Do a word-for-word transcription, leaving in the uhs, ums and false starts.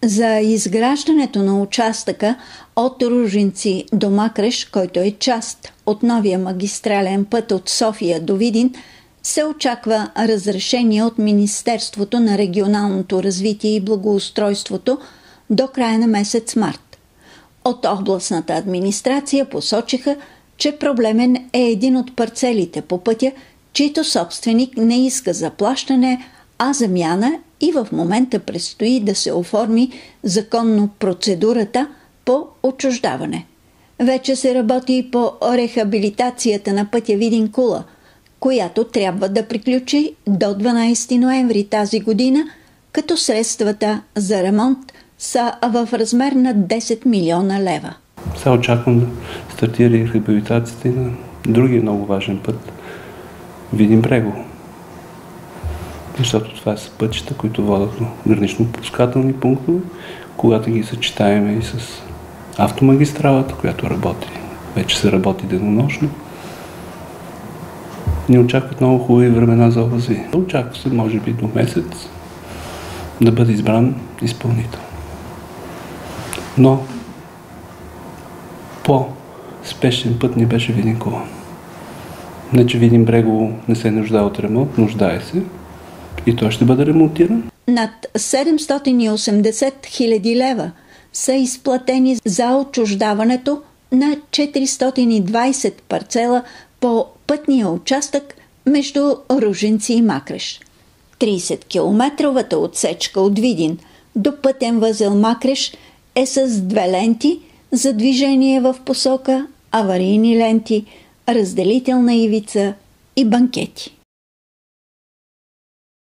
За изграждането на участъка от Ружинци до Макреш, който е част от новия магистрален път от София до Видин, се очаква разрешение от Министерството на регионалното развитие и благоустройството до края на месец март. От областната администрация посочиха, че проблемен е един от парцелите по пътя, чийто собственик не иска заплащане, а замяна, и в момента предстои да се оформи законно процедурата по отчуждаване. Вече се работи и по рехабилитацията на пътя Видин-Кула, която трябва да приключи до дванадесети ноември тази година, като средствата за ремонт са в размер на десет милиона лева. Сега очаквам да стартира рехабилитацията и на другия много важен път Видин-Брегово. Защото това са пътища, които водят до гранично-пропускателни пунктове, когато ги съчетаем и с автомагистралата, която работи. Вече се работи денонощно. Ни очакват много хубави времена за облази. Очаква се, може би, до месец да бъде избран изпълнител. Но по-спешен път ни беше Видин-Кула. Не, че Видин-Брегово не се нуждае от ремонт, нуждае се и той ще бъде ремонтиран. Над седемстотин и осемдесет хиляди лева са изплатени за отчуждаването на четиристотин и двадесет парцела по пътния участък между Ружинци и Макреш. тридесеткилометровата отсечка от Видин до пътен възел Макреш е с две ленти за движение в посока, аварийни ленти, разделителна ивица и банкети.